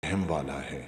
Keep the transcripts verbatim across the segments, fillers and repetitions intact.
رحم والا ہے۔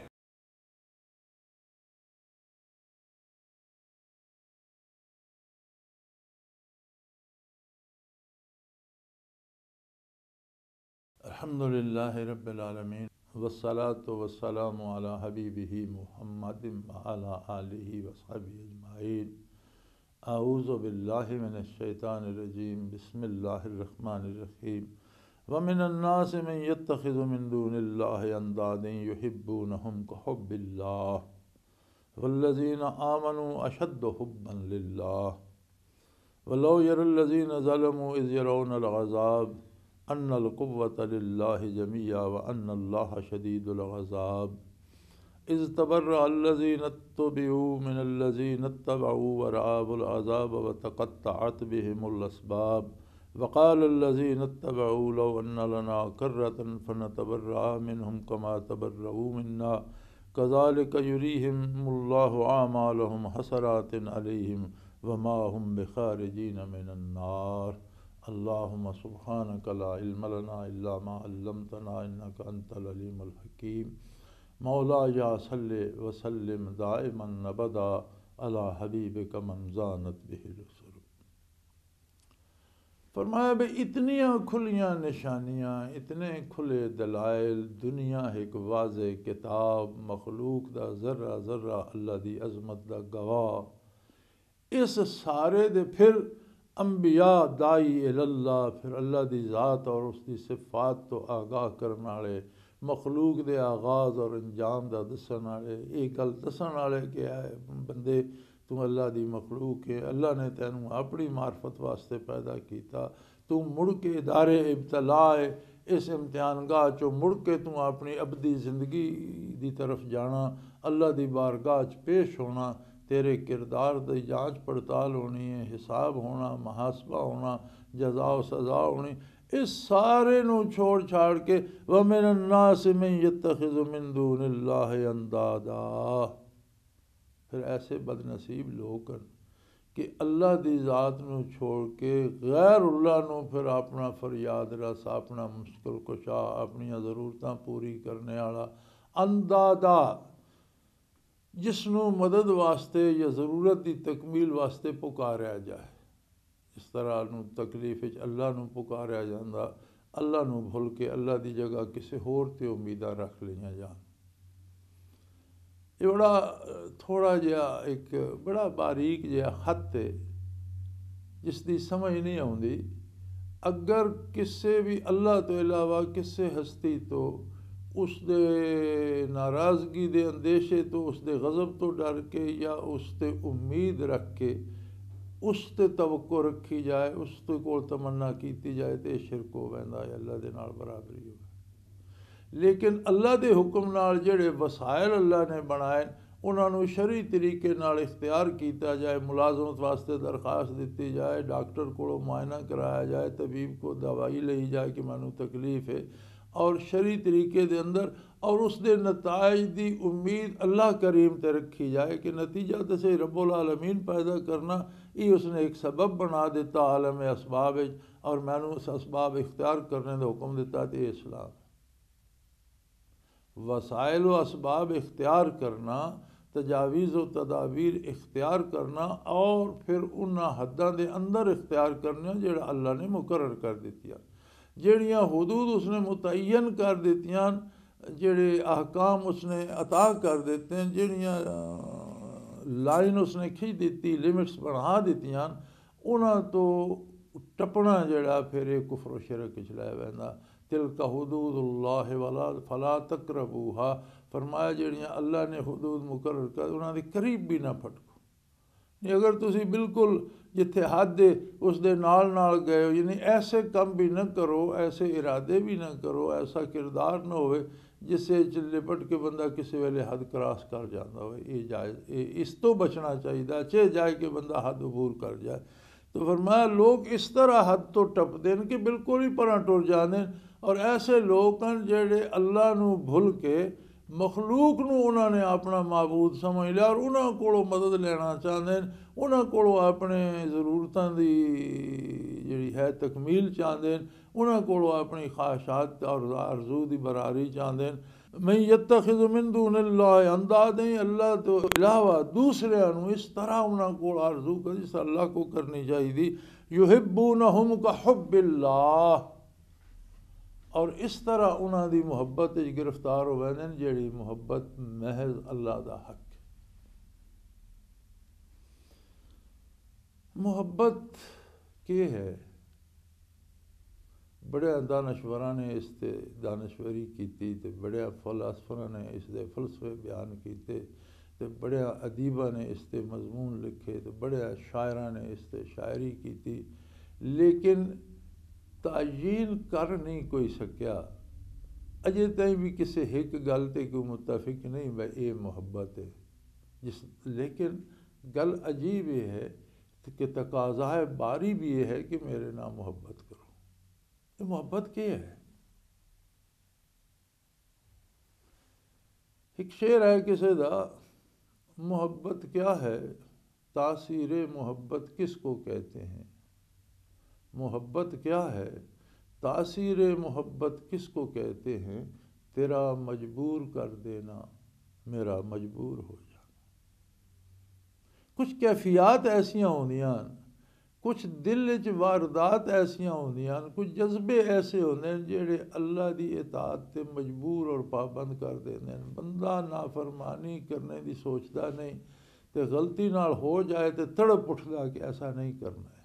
الحمدللہ رب العالمین والصلاة والسلام علی حبیبہ محمد وعلی آلہ وصحبہ اجمعین۔ اعوذ باللہ من الشیطان الرجیم، بسم اللہ الرحمن الرحیم۔ ومن الناس من يتخذ من دون اللہ اندادا یحبونہم کحب اللہ والذین آمنوا اشد حبا للہ ولو یری الذین ظلموا اذ یرون العذاب ان القوة للہ جميعا وان اللہ شدید العذاب۔ اذ تبرأ الذین اتبعوا من الذین اتبعوا ورأوا العذاب وتقطعت بهم الاسباب وقال الذین اتبعوا لو ان لنا کرة فنتبرأ منهم كما تبرؤوا منا كذلك يريهم الله أعمالهم حسرات عليهم وما هم بخارجين من النار۔ اللهم سبحانك لا علم لنا إلا ما علمتنا إنك أنت العليم الحكيم۔ مولاي صل وسلم دائما أبدا على حبيبك من زانت به الرسل۔ فرمایا بھئی اتنیاں کھلیاں نشانیاں، اتنے کھلے دلائل، دنیا ایک واضح کتاب، مخلوق دا ذرہ ذرہ اللہ دی عظمت دا گواہ، اس سارے دے پھر انبیاء دائی اللہ، پھر اللہ دی ذات اور اس دی صفات تو آگاہ کرنے والے، مخلوق دے آغاز اور انجام دا دسن والے، ایک گل دسن والے کہ اے بندے تو اللہ دی مخلوق ہے، اللہ نے تینوں اپنی معرفت واسطے پیدا کیتا، تو مڑ کے ادارے ابتلا ہے، اس امتحان گاہ چو مڑ کے تو اپنی ابدی زندگی دی طرف جانا، اللہ دی بارگاہ چ پیش ہونا، تیرے کردار دی جانچ پڑتال ہونی ہے، حساب ہونا، محاسبہ ہونا، جزا و سزا ہونی، اس سارے نو چھوڑ چھاڑ کے وَمِنَ النَّاسِ مَن يَتَّخِذُ مِن دُونِ اللَّهِ اندادا، پھر ایسے بد نصیب لوگ ہیں کہ اللہ دی ذات نو چھوڑ کے غیر اللہ نو پھر اپنا فریاد رس، اپنا مشکل کشا، اپنی ضرورتاں پوری کرنے والا اندادا، جس نو مدد واسطے یا ضرورت دی تکمیل واسطے پکاریا جائے، اس طرح نو تکلیف وچ اللہ نو پکاریا جاندا، اللہ نو بھول کے اللہ دی جگہ کسی ہور تے امیداں رکھ لیاں جان۔ یہ بڑا تھوڑا جہا ایک بڑا باریک جہا خط ہے جس دی سمجھ نہیں آؤندی۔ اگر کسے بھی اللہ تو علاوہ کسے ہستی تو اس دے ناراضگی دے اندیشے تو، اس دے غضب تو ڈر کے، یا اس تے امید رکھ کے اس تے توقع رکھی جائے، اس تے کول تمنا کیتی جائے تے شرک ہو ویندا ہے، اللہ دے نال برابری ہو۔ لیکن اللہ دے حکم نال جڑے وسائل اللہ نے بنائے انہاں نو شرعی طریقے نال اختیار کیتا جائے، ملازمت واسطے درخواست دیتی جائے، ڈاکٹر کو معائنہ کرایا جائے، طبیب کو دوائی لئی جائے کہ مینوں تکلیف ہے، اور شرعی طریقے دے اندر، اور اس دے نتائج دی امید اللہ کریم تے رکھی جائے کہ نتیجہ تے سے رب العالمین پیدا کرنا، یہ اس نے ایک سبب بنا دیتا عالم اسباب، اور مینوں اس اسباب اختیار کرنے دا حکم دیتا تے اسلام۔ وسائل و اسباب اختیار کرنا، تجاویز و تدابیر اختیار کرنا، اور پھر انہاں حداں دے اندر اختیار کرنا جڑا اللہ نے مقرر کر دیتیاں، جڑیاں حدود اس نے متعین کر دیتیاں، جڑے احکام اس نے عطا کر دیتے ہیں، جڑیاں لائن اس نے کھچ دیتی، لیمٹس بڑھا دیتیاں، انہاں تو ٹپنا جڑا پھر ایک کفر و شرک وچ لے ویندا۔ تلک حدود اللہ ولا فلا تقربوها، فرمایا جڑیاں اللہ نے حدود مقرر کر انہاں دے قریب بھی نہ پھٹکو۔ نہیں اگر تسی بالکل جتھے حد ہے اس دے نال نال گئے ہو، یعنی ایسے کم بھی نہ کرو، ایسے ارادے بھی نہ کرو، ایسا کردار نہ ہوئے جس سے لپٹ کے بندہ کسی ویلے حد کراس کر جاتا ہوئے، یہ جائز، اس تو بچنا چاہیے، چاہے جائے کہ بندہ حد عبور کر جائے۔ تو فرمایا لوگ اس طرح حد تو ٹپ دین کہ بالکل ہی پرا ٹر جاندے، اور ایسے لوگ ہیں جڑے اللہ نو بھول کے مخلوق نو انہوں نے اپنا معبود سمجھ لیا اور انہوں کو مدد لینا چاہتے ہیں، انہوں کو اپنے ضرورتوں دی جڑی ہے تکمیل چاہتے ہیں، انہوں کو اپنی خواہشات اور آرزو دی براری چاہتے ہیں۔ میں یتخذ من دون اللہ اندادیں، اللہ تو علاوہ دوسرے انہوں اس طرح انہوں کو آرزو کر جس اللہ کو کرنی چاہیے دی، یحبونہم کحب اللہ، اور اس طرح انہوں دی محبت گرفتار ہو گئے ہیں جیڑی محبت محض اللہ دا حق۔ محبت کیا ہے؟ بڑے دانشوراں نے اس تے دانشوری کیتی تے بڑے فلاسفراں نے اس دے فلسفے بیان کیتے تے بڑے ادیباں نے اس تے مضمون لکھے تے بڑے شاعراں نے اس تے شاعری کیتی، لیکن تعیین کر نہیں کوئی سکیا اجے تائیں بھی کسی ایک گل تے کوئی متفق نہیں بھائی یہ محبت ہے، جس لیکن گل عجیب یہ ہے کہ تقاضائے باری بھی یہ ہے کہ میرے نام محبت کرو۔ یہ محبت کیا ہے؟ ایک شعر ہے کسی دا، محبت کیا ہے، تاثیر محبت کس کو کہتے ہیں، محبت کیا ہے، تاثیر محبت کس کو کہتے ہیں، تیرا مجبور کر دینا میرا مجبور ہو جانا۔ کچھ کیفیات ایسیاں ہوندیاں، کچھ دل وچ واردات ایسیاں ہوندیاں، کچھ جذبے ایسے ہوندے جڑے اللہ دی اطاعت تے مجبور اور پابند کر دیندے ہیں۔ بندہ نافرمانی کرنے دی سوچدا نہیں تے غلطی نال ہو جائے تے تڑپ اٹھدا کہ ایسا نہیں کرنا ہے۔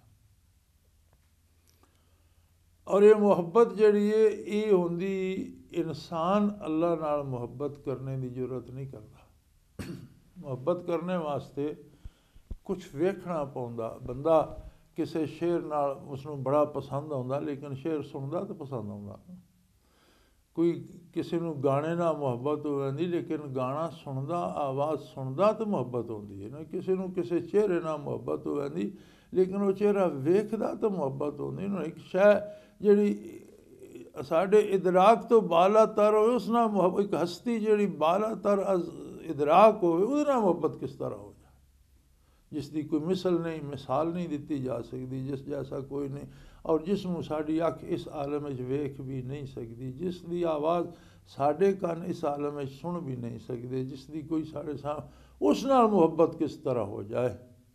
اور یہ محبت جڑی ہے یہ ہوندی انسان اللہ نال محبت کرنے دی ضرورت نہیں کرتا۔ محبت کرنے واسطے کچھ ویکھنا پوندا، بندہ کسی شعر نال اس نوں بڑا پسند آਉਂਦਾ لیکن شعر سندا تو پسند آਉਂਦਾ، کوئی کسی نوں گانے نال محبت ہو جاندی لیکن گانا سندا آواز سندا تو محبت ہوندی ہے نا، کسی نوں کسی چہرے نال محبت ہو جاندی لیکن وہ چہرہ ویکھدا تو محبت ہوندی نا۔ ایک شے جڑی ساڈے ادراک تو بالا تر ہوئے اس نال محبت، ایک ہستی جڑی بالا تر از ادراک ہوئے اس نال محبت کس طرح ہو جائے، جس دی کوئی مثل نہیں، مثال نہیں دیتی جا سکتی، جس جیسا کوئی نہیں، اور جس نوں ساڈی اکھ اس عالم وچ ویکھ بھی نہیں سکتی، جس دی آواز ساڈے کان اس عالم وچ سن بھی نہیں سکتے، جس دی کوئی ساڈے سامنے، اس نال محبت کس طرح ہو جائے۔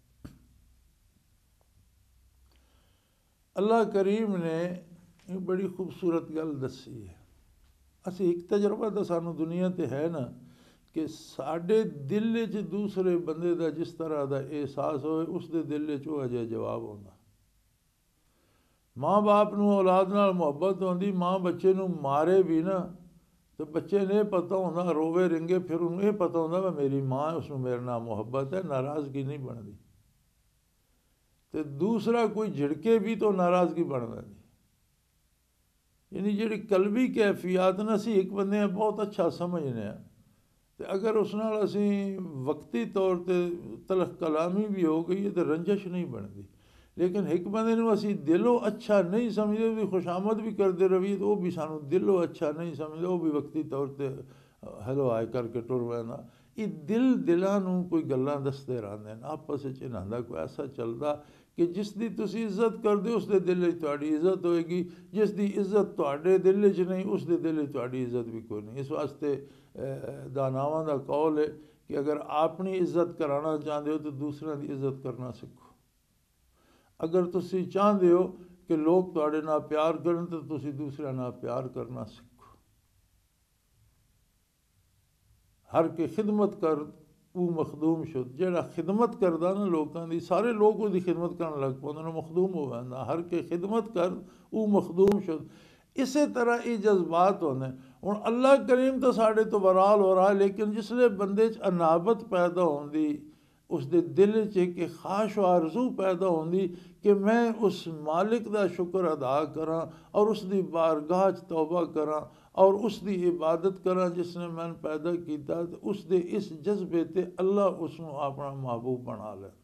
اللہ کریم نے ایک بڑی خوبصورت گل دسی ہے۔ اسی ایک تجربہ تو سانوں دنیا تے ہے نا کہ ساڈے دل وچ دوسرے بندے دا جس طرح دا احساس ہوئے اس دے دل وچ وہ اجے جواب ہوندا۔ ماں باپ نوں اولاد نال محبت ہوندی، ماں بچے نوں مارے بھی نا تو بچے نے پتہ ہوندا، روے رنگے پھر انہوں یہ پتہ ہوندا کہ میری ماں اس نوں میرے نال محبت ہے، ناراضگی نہیں بندی۔ تے دوسرا کوئی جھڑکے بھی تو ناراضگی بن جاندی۔ یعنی جڑی قلبی کیفیات نا اسی ایک بندے بہت اچھا سمجھنے ہیں تے اگر اس نال اسی وقتی طور تے تلخ کلامی بھی ہو گئی ہے تو رنجش نہیں بنتی، لیکن ایک بندے نوں اسی دلوں اچھا نہیں سمجھتے بھی خوشامد بھی کرتے رویے تو وہ بھی سانوں دلوں اچھا نہیں سمجھتے، وہ بھی وقتی طور تے ہیلو آئے کر کے ٹر ویندا۔ یہ دل دلاں نوں کوئی گلاں دستے رہندے ہیں، آپس وچ انہاں دا کوئی ایسا چلدا کہ جس دی تسی عزت کر دے اس دے دل وچ تہاڈی عزت ہوئے گی، جس دی عزت تہاڈے دل وچ نہیں اس دے دل وچ تہاڈی عزت بھی کوئی نہیں۔ اس واسطے داناواں دا قول ہے کہ اگر اپنی عزت کرانا چاہتے ہو تو دوسرے دی عزت کرنا سکھو، اگر تسی چاہتے ہو کہ لوگ تہاڈے نال پیار کرن تو تسی دوسرے نال پیار کرنا سکھو۔ ہر کے خدمت کر او مخدوم شد، جڑا خدمت کردا نا لوکاں دی سارے لوگ وہ دی خدمت کرن لگ پاندے نے، مخدوم ہو جاندا، ہر کے خدمت کر او مخدوم شد۔ اسی طرح یہ جذبات ہونے ہوں اللہ کریم تو ساڈے تو برال ہو رہا ہے، لیکن جس لئے بندے چ انابت پیدا ہوندی، اس دے دل چ ایک خواہش و آرزو پیدا ہوندی کہ میں اس مالک دا شکر ادا کراں اور اس دی بارگاہ چ توبہ کراں اور اس دی عبادت کراں جس نے میں پیدا کیتا، اس دے اس جذبے تے اللہ اس نوں اپنا محبوب بنا لینا۔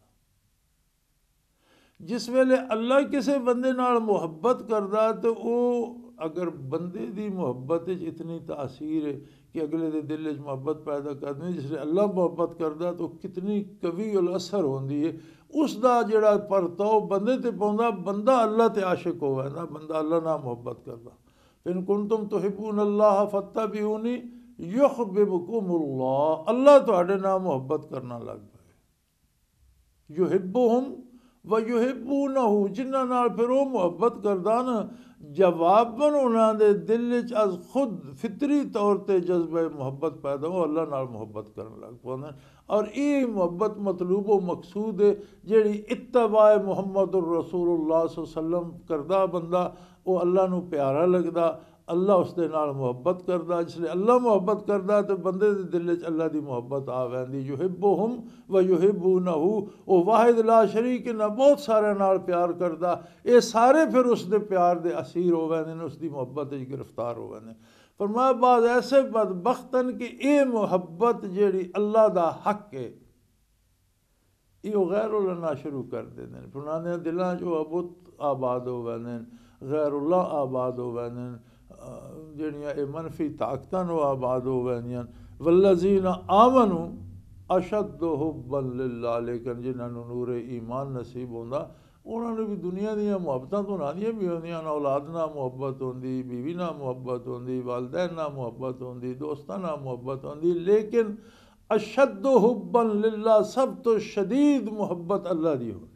جس ویلے اللہ کسے بندے نال محبت کردا تو او اگر بندے دی محبت اتنی تاثیر ہے کہ کہ اگلے دے دل وچ محبت پیدا کرنی. جس نے اللہ محبت کردا تو کتنی قوی الاثر ہوندی ہے اس دا جڑا پرتو بندے تے پوندا. بندہ اللہ تے عاشق ہووے نا, بندہ اللہ نال محبت کردا. ان کنتم تحبون اللہ فاتبعونی یحببکم اللہ. اللہ تہاڈے نال محبت کرنا لگ پئے. یحبہم ویحبونہ, جنہاں نال پھر وہ محبت کردا نا جواباً انہاں دے دل وچ از خود فطری طور تے جذبہ محبت پیدا ہو, اللہ نال محبت کرن لگ پوندے. اور یہ محبت مطلوب و مقصود ہے جیڑی اتباع محمد الرسول اللہ صلی اللہ علیہ وسلم کردا بندہ وہ اللہ نو پیارا لگدا, اللہ اس دے نال محبت کردا. جس لئے اللہ محبت کردا تو بندے دے دل وچ اللہ دی محبت آ ویندی. یحبہم و یحبونہ, وہ واحد لا شریک نہ بہت سارے نال پیار کردا. یہ سارے پھر اس دے پیار دے اسیر ہو ویندے, اس دی محبت وچ گرفتار ہو ویندے. فرمایا بعض ایسے بدبختن کہ اے محبت جیڑی اللہ دا حق ہے یہ غیر اللہ نہ شروع کر دیندے. انہاں دے دلاں جو بت آباد ہو ویندے, غیر اللہ آباد ہو ویندے, جڑیاں اے منفی طاقتاں نو آباد ہو ویندیاں. والذین آمنوا اشد حبا للہ, لیکن جنہاں نو نور ایمان نصیب ہوندا انہاں نو بھی دنیا دیاں محبتاں تو نہ دیاں بھی ہوندیاں. اولاد نال محبت ہوندی, بیوی نال محبت ہوندی, والدین نال محبت ہوندی, دوستاں نال محبت ہوندی, لیکن اشد حبا للہ سب تو شدید محبت اللہ دی ہوندی.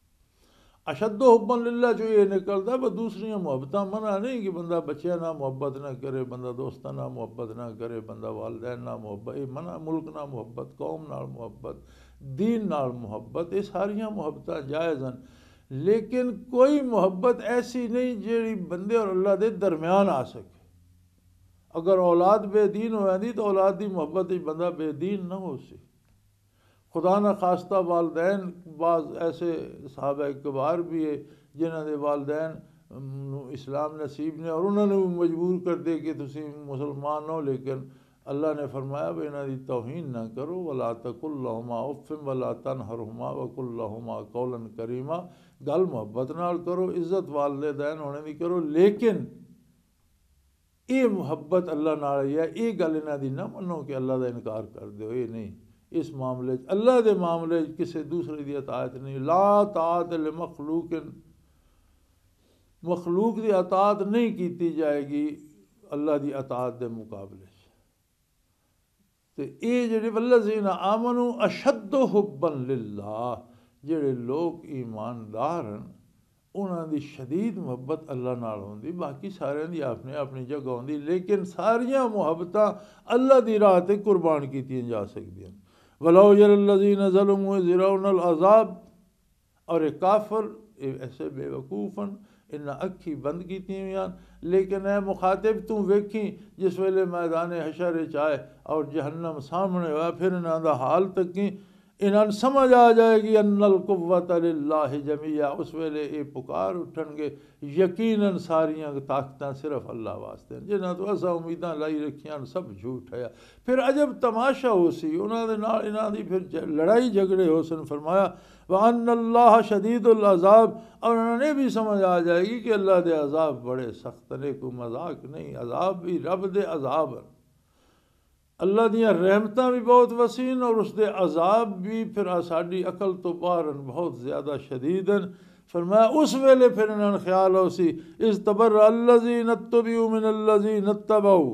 اشد حبا للہ جو یہ نکلتا ہے وہ دوسریاں محبتاں منع نہیں کہ بندہ بچیاں نہ محبت نہ کرے, بندہ دوستاں نہ محبت نہ کرے, بندہ والدین نہ محبت, یہ منع. ملک نہ محبت, قوم نال محبت, دین نال محبت, یہ ساریاں محبتاں جائز ہیں. لیکن کوئی محبت ایسی نہیں جیڑی بندے اور اللہ دے درمیان آ سکے. اگر اولاد بے دین ہو جاندی تو اولاد دی محبت بندہ بے دین نہ ہو سی. خدا نہ خواستہ والدین, بعض ایسے صحابہ کبار بھی ہے جنہاں دے والدین اسلام نصیب نے اور انہوں نے مجبور کر دے کہ تسی مسلمان ہو, لیکن اللہ نے فرمایا بھی انہاں دی توہین نہ کرو. ولا تقل لہما اف ولا تنہرہما وقل لہما قولا کریما. گل محبت نال کرو, عزت والدین ہونے دی کرو, لیکن یہ محبت اللہ نال ہے, یہ گل انہاں دی نہ منو کہ اللہ دا انکار کر دیو. یہ نہیں, اس معاملے اللہ دے معاملے کسی دوسرے دی اطاعت نہیں. لا طاعت لمخلوق, مخلوق دی اطاعت نہیں کیتی جائے گی اللہ دی اطاعت دے مقابلے. تے اے جڑے والذین آمنوا اشد حبا للہ, جڑے لوگ ایماندار ہیں انہاں دی شدید محبت اللہ نال ہوندی. باقی سارے دی اپنی اپنی جگہ ہوندی, لیکن ساریاں محبتاں اللہ دی راہ تے قربان کیتیاں جا سکدیاں. وَلَوْ يَرَى الَّذِينَ ظَلَمُوا إِذْ يَرَوْنَ الْعَذَابَ, اور ایک کافر ایسے بے وقوفاً انہاں اکھی بند کیتیاں ہوئیاں, لیکن اے مخاطب تم ویکھیں جس ویلے میدان حشر وچ آئے اور جہنم سامنے ہوا, پھر انہاں دا حال تکیں انہاں سمجھ آ جائے گی ان القوۃ للہ جمیعا. اس ویلے یہ پکار اٹھن گے یقیناً ساریاں طاقتاں صرف اللہ واسطے, جنہاں تو اساں امیداں لائی رکھیاں سب جھوٹ ہے. پھر عجب تماشا ہو سی انہاں دے نال انہاں دی پھر لڑائی جھگڑے ہو سن. فرمایا وَأَنَّ اللَّهَ شَدِيدُ الْعَذَابِ, اور انہوں نے بھی سمجھ آ جائے گی کہ اللہ دے عذاب بڑے سخت نے, کوئی مذاق نہیں. عذاب بھی رب دے عذاب ہیں, اللہ دیاں رحمتاں بھی بہت وسیع اور اس دے عذاب بھی پھر ساڈی عقل تو باہر بہت زیادہ شدید ہیں. فرمایا اس ویلے پھر انہوں نے خیال ہو سی اذ تبرأ الذین اتبعوا من الذین اتبعوا,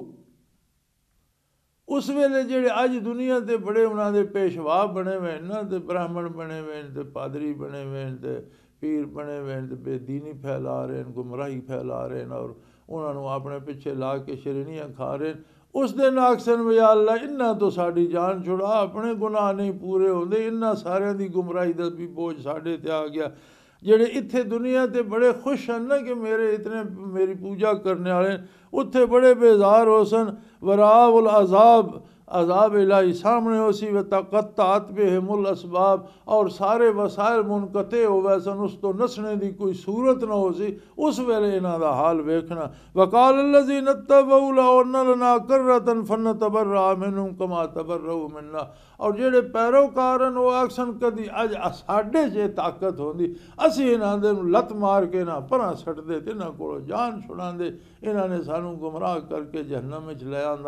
اس ویلے جڑے اج دنیا تے بڑے انہاں دے پیشوا بنے ہوئے نا, تے براہمن بنے ہوئے, تے پادری بنے ہوئے, تے پیر بنے ہوئے, تے بے دینی پھیلا رہے ہیں, گمراہی پھیلا رہے ہیں, اور انہاں نو اپنے پیچھے لا کے شیرینیاں کھا رہے ہیں. اس دن آکسن یا اللہ انہاں تو ساڈی جان چھڑا, اپنے گناہ نہیں پورے ہوندے, انہاں سارے دی گمراہی دا بھی بوجھ ساڈے تے آ گیا. جڑے اتھے دنیا تے بڑے خوش ہیں نا کہ میرے اتنے میری پوجا کرنے والے, اتھے بڑے بیزار ہو سن. وراء العذاب, عذاب الہی سامنے ہو سی. وتقطعت بہم الاسباب, اور سارے وسائل منقطع ہو گئے سن, اس تو نسنے دی کوئی صورت نہ ہو سی. اس ویلے انہاں دا حال ویکھنا. وقال الذین اتبعوا لو ان لنا کرۃ فنتبرأ منهم کما تبرؤوا منا, اور جڑے پیروکار ہیں وہ آکسن کدی اج ساڈے جے طاقت ہوندی اسی انہاں دے لت مار کے نہ پراں سٹ دے تے انہاں کولوں جان چھڑاندے, انہاں نے سانوں گمراہ کر کے جہنم وچ لے آندا.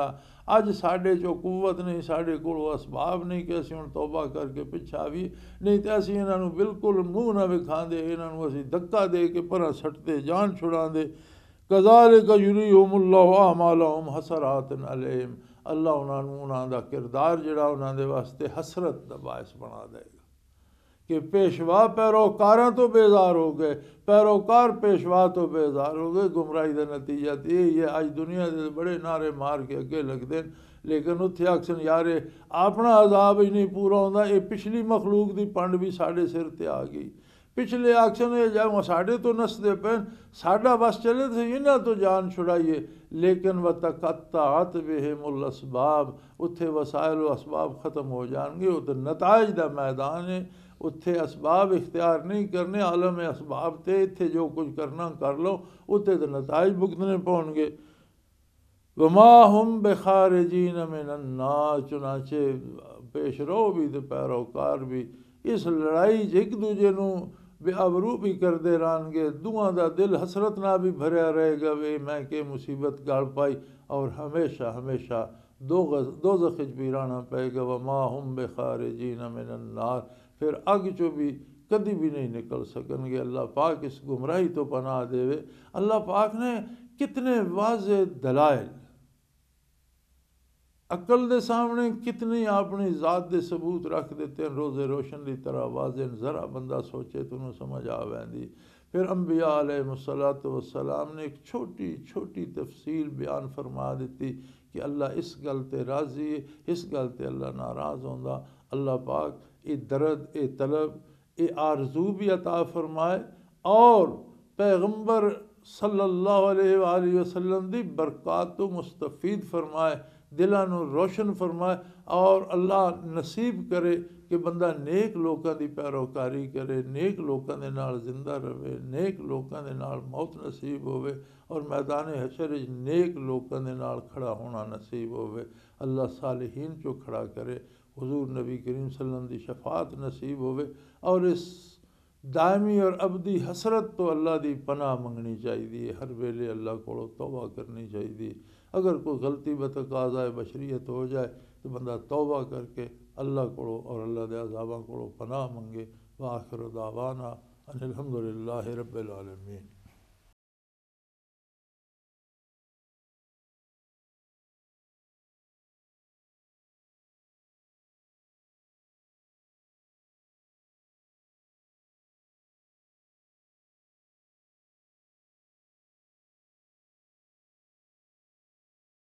اج ساڈے چو قوت نہیں، ساڈے کول اسباب نہیں کہ اسی ہن توبہ کر کے پچھا بھی نہیں تے اسی انہاں نوں بالکل منہ نہ وکھاندے، انہاں نوں اسی دھکا دے کے پرا سٹتے، جان چھڑاندے۔ کذالک یریہم اللہ اعمالہم حسرات علیہم، اللہ انہاں نوں انہاں دا کردار جڑا انہاں دے واسطے حسرت دا باعث بنا دے گا کہ پیشوا پیروکاراں تو بیزار ہو گئے، پیروکار پیشوا تو بیزار ہو گئے۔ گمراہی دا نتیجہ تے یہی ہے۔ اج دنیا دے بڑے نعرے مار کے اگے لگدے لیکن اتھے آکھسن یارے اپنا عذاب ہی نہیں پورا ہوندا، اے پچھلی مخلوق دی پنڈ بھی ساڈے سر تے آ گئی۔ پچھلے آکھسن اے جا ساڈے تو نسدے پین، ساڈا بس چلے تو انہاں تو جان چھڑائیے، لیکن وتقطعت بہم الاسباب، اتھے وسائل و اسباب ختم ہو جان گے۔ اتھے نتائج دا میدان ہے، اتھے اسباب اختیار نہیں کرنے، عالم اسباب تے اتھے جو کچھ کرنا کر لو، اتھے تے نتائج بھگتنے پون گے۔ وما ہم بخارجین من النار، چنانچہ پیش رو بھی تے پیروکار بھی اس لڑائی ایک دوجے نوں بے آبرو بھی کردے رہن گے، دوہاں دا دل حسرت نہ بھی بھریا رہے گا وے میں کہ مصیبت گال پائی، اور ہمیشہ ہمیشہ دوزخ وچ بھی رہنا پائے گا۔ وما ہم بخارجین من النار، پھر اگ چو بھی کدی بھی نہیں نکل سکن گے۔ اللہ پاک اس گمراہی تو پناہ دے وے۔ اللہ پاک نے کتنے واضح دلائل عقل دے سامنے کتنی اپنی ذات دے ثبوت رکھ دیتے ہیں، روز روشن دی طرح واضح، ذرا بندہ سوچے تو انہوں سمجھ آ ویندی۔ پھر انبیاء علیہ الصلوۃ والسلام نے ایک چھوٹی چھوٹی تفصیل بیان فرما دیتی کہ اللہ اس گل تے راضی ہے، اس گل تے اللہ ناراض ہوندا۔ اللہ پاک اے درد، اے طلب، اے آرزو بھی عطا فرمائے، اور پیغمبر صلی اللہ علیہ وآلہ وسلم دی برکات تو مستفید فرمائے، دلاں نوں روشن فرمائے، اور اللہ نصیب کرے کہ بندہ نیک لوکاں دی پیروکاری کرے، نیک لوکاں دے نال زندہ رہے، نیک لوکاں دے نال موت نصیب ہوئے، اور میدان حشر وچ نیک لوکاں دے نال کھڑا ہونا نصیب ہوئے۔ اللہ صالحین چو کھڑا کرے، حضور نبی کریم صلی اللہ علیہ وسلم دی شفاعت نصیب ہوئے، اور اس دائمی اور ابدی حسرت تو اللہ دی پناہ منگنی چاہیے، ہر ویلے اللہ کو توبہ کرنی چاہیے۔ اگر کوئی غلطی بتقاضائے بشریت ہو جائے تو بندہ توبہ کر کے اللہ کو اور اللہ دے عذاباں کو پناہ منگے۔ وآخر دعوانا ان الحمدللہ رب العالمین۔